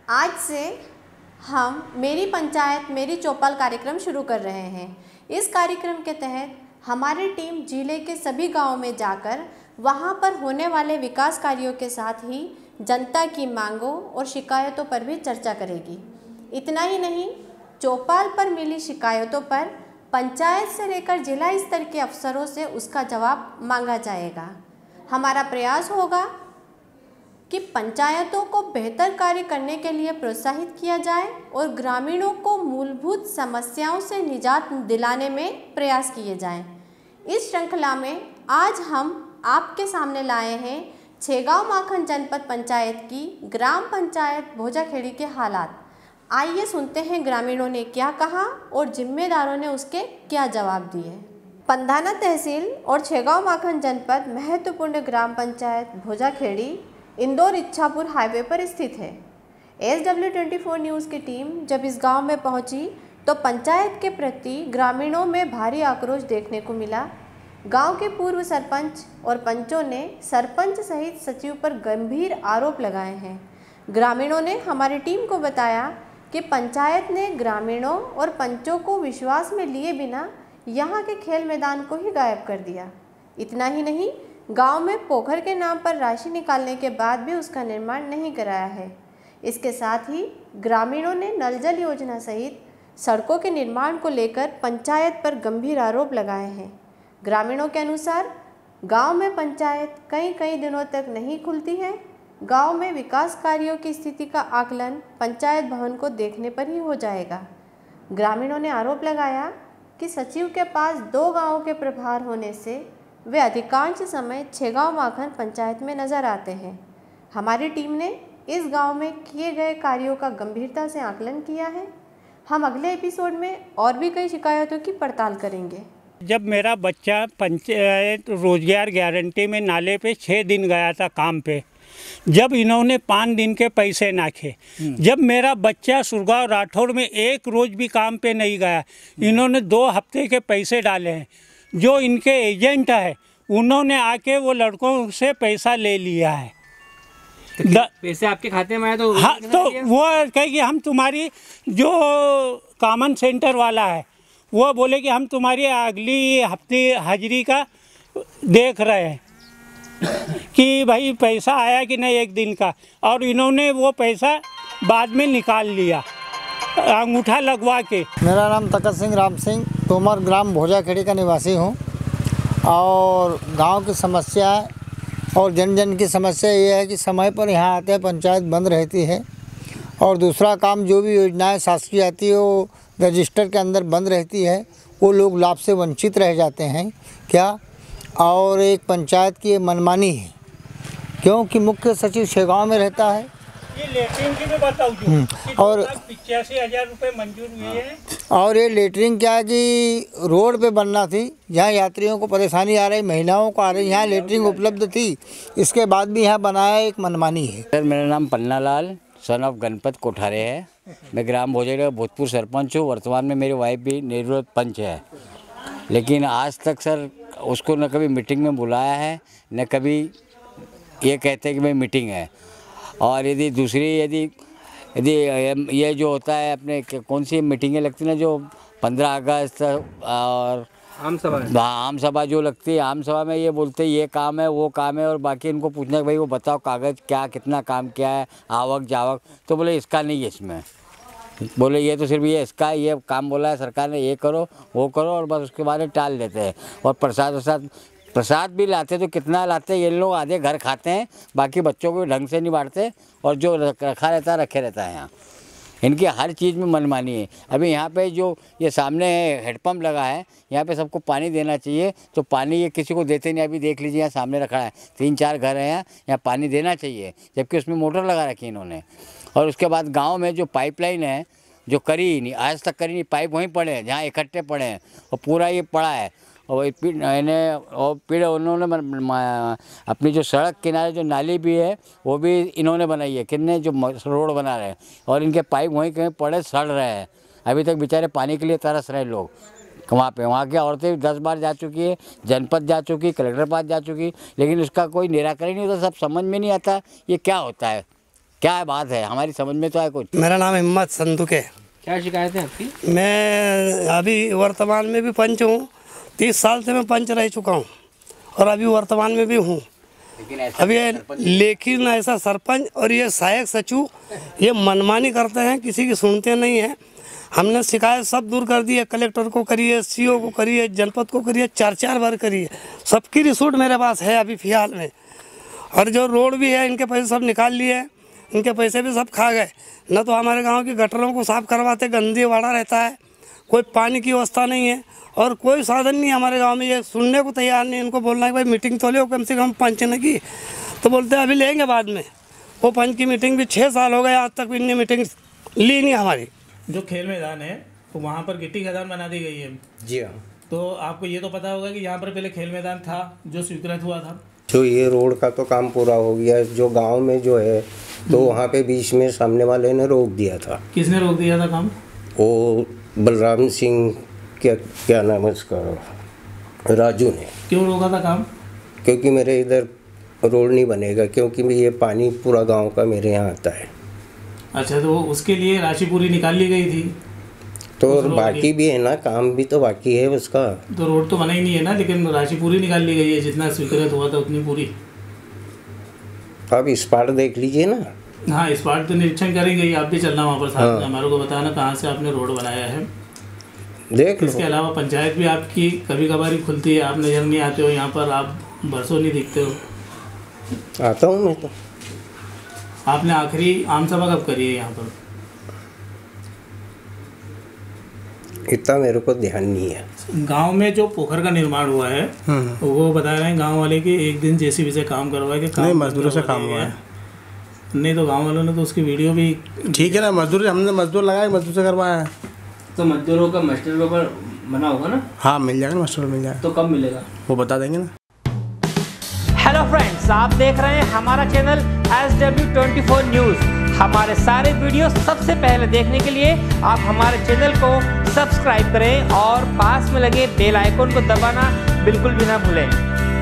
आज से हम मेरी पंचायत मेरी चौपाल कार्यक्रम शुरू कर रहे हैं। इस कार्यक्रम के तहत हमारी टीम जिले के सभी गांवों में जाकर वहां पर होने वाले विकास कार्यों के साथ ही जनता की मांगों और शिकायतों पर भी चर्चा करेगी। इतना ही नहीं, चौपाल पर मिली शिकायतों पर पंचायत से लेकर जिला स्तर के अफसरों से उसका जवाब मांगा जाएगा। हमारा प्रयास होगा कि पंचायतों को बेहतर कार्य करने के लिए प्रोत्साहित किया जाए और ग्रामीणों को मूलभूत समस्याओं से निजात दिलाने में प्रयास किए जाएं। इस श्रृंखला में आज हम आपके सामने लाए हैं छेगांव माखन जनपद पंचायत की ग्राम पंचायत भोजाखेड़ी के हालात। आइए सुनते हैं ग्रामीणों ने क्या कहा और जिम्मेदारों ने उसके क्या जवाब दिए। पंधाना तहसील और छेगांव माखन जनपद महत्वपूर्ण ग्राम पंचायत भोजाखेड़ी इंदौर इच्छापुर हाईवे पर स्थित है। SW24 न्यूज़ की टीम जब इस गांव में पहुंची तो पंचायत के प्रति ग्रामीणों में भारी आक्रोश देखने को मिला। गांव के पूर्व सरपंच और पंचों ने सरपंच सहित सचिव पर गंभीर आरोप लगाए हैं। ग्रामीणों ने हमारी टीम को बताया कि पंचायत ने ग्रामीणों और पंचों को विश्वास में लिए बिना यहाँ के खेल मैदान को ही गायब कर दिया। इतना ही नहीं, गांव में पोखर के नाम पर राशि निकालने के बाद भी उसका निर्माण नहीं कराया है। इसके साथ ही ग्रामीणों ने नल जल योजना सहित सड़कों के निर्माण को लेकर पंचायत पर गंभीर आरोप लगाए हैं। ग्रामीणों के अनुसार गांव में पंचायत कई दिनों तक नहीं खुलती है। गांव में विकास कार्यों की स्थिति का आकलन पंचायत भवन को देखने पर ही हो जाएगा। ग्रामीणों ने आरोप लगाया कि सचिव के पास 2 गांवों के प्रभार होने से वे अधिकांश समय छेगांव माखन पंचायत में नजर आते हैं। हमारी टीम ने इस गांव में किए गए कार्यों का गंभीरता से आकलन किया है। हम अगले एपिसोड में और भी कई शिकायतों की पड़ताल करेंगे। जब मेरा बच्चा पंचायत रोजगार गारंटी में नाले पे 6 दिन गया था काम पे, जब इन्होंने 5 दिन के पैसे नाखे, जब मेरा बच्चा सुरगांव राठौड़ में 1 रोज भी काम पे नहीं गया, इन्होंने 2 हफ्ते के पैसे डाले हैं। जो इनके एजेंट है उन्होंने आके वो लड़कों से पैसा ले लिया है। तो पैसे आपके खाते में आए तो हाँ, तो वो कहे कि हम तुम्हारी जो कॉमन सेंटर वाला है वो बोले कि हम तुम्हारी अगली हफ्ते हाजिरी का देख रहे हैं कि भाई पैसा आया कि नहीं 1 दिन का, और इन्होंने वो पैसा बाद में निकाल लिया अंगूठा लगवा के। मेरा नाम तकत सिंह राम सिंह तोमर ग्राम भोजाखेड़ी का निवासी हूँ। और गांव की समस्या और जन की समस्या ये है कि समय पर यहाँ आते हैं पंचायत बंद रहती है, और दूसरा काम जो भी योजनाएं शासकीय आती है वो रजिस्टर के अंदर बंद रहती है, वो लोग लाभ से वंचित रह जाते हैं क्या। और एक पंचायत की मनमानी है क्योंकि मुख्य सचिव छेगांव में रहता है। ये लेटरिन की भी बताओ और 85,000 रुपये मंजूर हुए हैं। और ये लेटरिन क्या है कि रोड पे बनना थी, जहाँ यात्रियों को परेशानी आ रही, महिलाओं को आ रही, यहाँ लेटरिन उपलब्ध थी, इसके बाद भी यहाँ बनाया एक मनमानी है। सर मेरा नाम पन्ना लाल सन ऑफ गणपत कोठारे है। मैं ग्राम भोजाखेड़ी का भूतपूर्व सरपंच हूँ। वर्तमान में मेरी वाइफ भी निर्विरोध पंच है, लेकिन आज तक सर उसको न कभी मीटिंग में बुलाया है न कभी ये कहते हैं कि भाई मीटिंग है। और यदि दूसरी यदि ये जो होता है अपने कौन सी मीटिंगें लगती हैं ना, जो 15 अगस्त और आम सभा जो लगती है, आम सभा में ये बोलते हैं ये काम है वो काम है, और बाकी इनको पूछना कि भाई वो बताओ कागज़ क्या कितना काम क्या है, आवक जावक, तो बोले इसका नहीं है इसमें, बोले ये तो सिर्फ ये इसका ये काम बोला है सरकार ने, ये करो वो करो, और बस उसके बाद टाल देते हैं। और प्रसाद भी लाते तो कितना लाते हैं ये लोग, आधे घर खाते हैं, बाकी बच्चों को ढंग से नहीं बांटते, और जो रखा रहता है रखे रहता है। यहाँ इनकी हर चीज़ में मनमानी है। अभी यहाँ पे जो ये सामने हेडपम्प लगा है, यहाँ पे सबको पानी देना चाहिए, तो पानी ये किसी को देते नहीं। अभी देख लीजिए यहाँ सामने रखा है, 3-4 घर हैं यहाँ पानी देना चाहिए, जबकि उसमें मोटर लगा रखी है इन्होंने। और उसके बाद गाँव में जो पाइपलाइन है जो करी ही नहीं, आज तक करी नहीं, पाइप वहीं पड़े हैं जहाँ इकट्ठे पड़े हैं, और पूरा ये पड़ा है। और फिर उन्होंने अपनी जो सड़क किनारे जो नाली भी है वो भी इन्होंने बनाई है, कितने जो रोड बना रहे हैं, और इनके पाइप वहीं कहीं पड़े सड़ रहे हैं। अभी तक बेचारे पानी के लिए तरस रहे लोग वहाँ पे। वहाँ की औरतें 10 बार जा चुकी है, जनपद जा चुकी, कलेक्टर पास जा चुकी, लेकिन उसका कोई निराकरण नहीं होता। सब समझ में नहीं आता ये क्या होता है। क्या बात है, हमारी समझ में तो आए कुछ। मेरा नाम हिम्मत संदूक है। क्या शिकायत है आपकी? मैं अभी वर्तमान में भी पंच हूँ, 30 साल से मैं पंच रह चुका हूँ और अभी वर्तमान में भी हूँ। लेकिन ऐसा सरपंच और ये सहायक सचिव ये मनमानी करते हैं, किसी की सुनते नहीं हैं। हमने शिकायत सब दूर कर दी है, कलेक्टर को करी है, CO को करी है, जनपद को करी है, 4 बार करी है। सबकी रिपोर्ट मेरे पास है अभी फिलहाल में। और जो रोड भी है इनके पैसे सब निकाल लिए, इनके पैसे भी सब खा गए। न तो हमारे गांव की गटरों को साफ करवाते, गंदी वाड़ा रहता है, कोई पानी की व्यवस्था नहीं है और कोई साधन नहीं है हमारे गांव में। ये सुनने को तैयार नहीं। इनको बोलना है भाई मीटिंग तो ले कम से कम पंच ने की, तो बोलते हैं अभी लेंगे बाद में। वो पंच की मीटिंग भी 6 साल हो गए, आज तक इनने मीटिंग ली नहीं हमारी। जो खेल मैदान है तो वहाँ पर गिट्टी खदान बना दी गई है। जी हाँ। तो आपको ये तो पता होगा कि यहाँ पर पहले खेल मैदान था जो स्वीकृत हुआ था। जो ये रोड का तो काम पूरा हो गया, जो गांव में जो है तो वहाँ पे बीच में सामने वाले ने रोक दिया था। किसने रोक दिया था काम? वो बलराम सिंह क्या नाम है उसका, राजू ने। क्यों रोका था काम? क्योंकि मेरे इधर रोड नहीं बनेगा, क्योंकि ये पानी पूरा गांव का मेरे यहाँ आता है। अच्छा, तो उसके लिए राशि पूरी निकाल ली गई थी तो बाकी भी है ना, काम भी तो बाकी है उसका। तो रोड तो बना ही नहीं है ना, लेकिन राशि पूरी निकाल ली गई है, जितना स्वीकृत हुआ था उतनी पूरी। आप इस पार देख लीजिए ना। हाँ, इस बार तो निरीक्षण करेंगे, आप भी चलना वहाँ पर साथ में, हमारे को बताना कहाँ से आपने रोड बनाया है। देख लो। इसके अलावा पंचायत भी आपकी कभी कभार खुलती है, आप नज़र नहीं आते हो यहाँ पर, आप बरसों नहीं दिखते हो। आता हूँ मैं तो। आपने आखिरी आम सभा कब करी है यहाँ पर? इतना मेरे को ध्यान नहीं है। गांव में जो पोखर का निर्माण हुआ है वो बता रहे हैं गांव वाले कि एक दिन JCB से काम करवाए कि नहीं, मजदूरों से काम हुआ है। नहीं तो गांव वालों ने तो उसकी वीडियो भी। ठीक है ना, मजदूर हमने मजदूर लगाए, मजदूर से करवाया है। तो मजदूरों का मास्टर पेपर बना होगा ना? हाँ मिल जाएगा, मास्टर मिल जाएगा। तो कब मिलेगा वो बता देंगे ना। हेलो फ्रेंड्स, आप देख रहे हैं हमारा चैनल SW24 न्यूज़। हमारे सारे वीडियो सबसे पहले देखने के लिए आप हमारे चैनल को सब्सक्राइब करें और पास में लगे बेल आइकन को दबाना बिल्कुल भी ना भूलें।